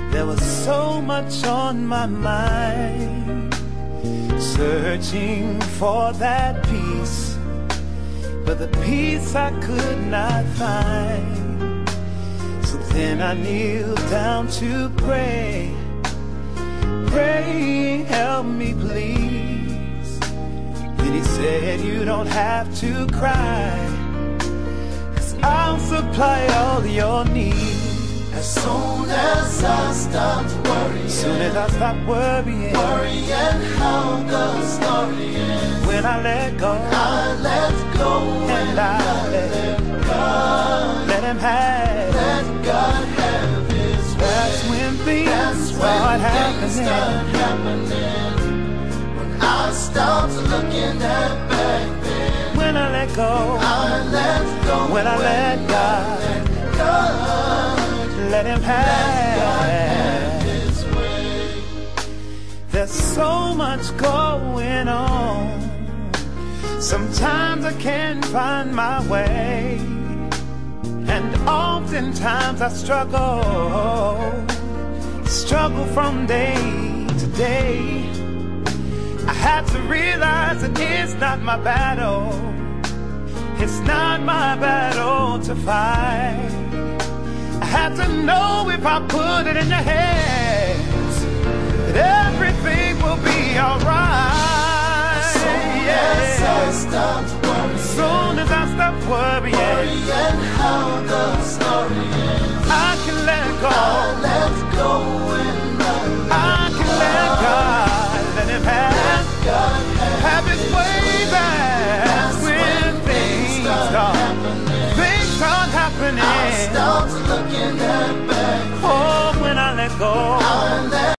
There was so much on my mind, searching for that peace, but the peace I could not find. So then I kneeled down to pray, praying, help me please. Then he said, you don't have to cry, 'cause I'll supply all your needs. As soon as I stopped worrying, worrying how the story ends. When I let go, I let go, and I let God, let Him have, let God have His way. That's when things start happening. When I stopped looking at back then. When I let go, I let go. When I let God, let Him have His way. There's so much going on. Sometimes I can't find my way, and oftentimes I struggle from day to day. I have to realize that it's not my battle. It's not my battle to fight. I have to know if I put it in the head,